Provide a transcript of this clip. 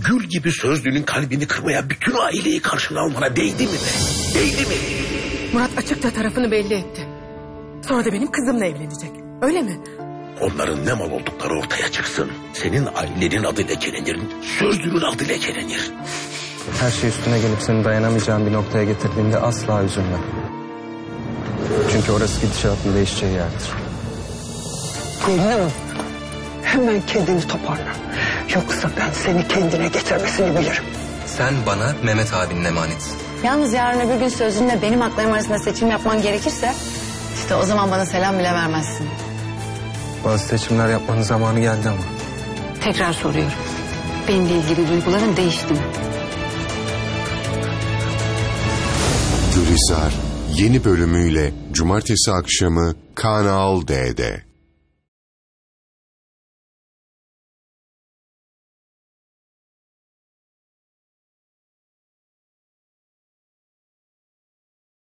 Gül gibi sözlünün kalbini kırmaya bütün aileyi karşına almana değdi mi be? Değdi mi? Murat açıkça tarafını belli etti. Sonra da benim kızımla evlenecek. Öyle mi? Onların ne mal oldukları ortaya çıksın. Senin ailenin adı lekelenir, sözlünün adı lekelenir. Her şey üstüne gelip seni dayanamayacağın bir noktaya getirdiğinde asla üzülme. Çünkü orası gidişatın değişeceği yerdir. Gülüm, hemen kendini toparla. Yoksa ben seni kendine getirmesini bilirim. Sen bana Mehmet abinin emanetsin. Yalnız yarın öbür gün sözünle benim haklarım arasında seçim yapman gerekirse... işte o zaman bana selam bile vermezsin. Bazı seçimler yapmanın zamanı geldi ama. Tekrar soruyorum. Benimle ilgili duyguların değişti mi? Gülizar yeni bölümüyle cumartesi akşamı Kanal D'de.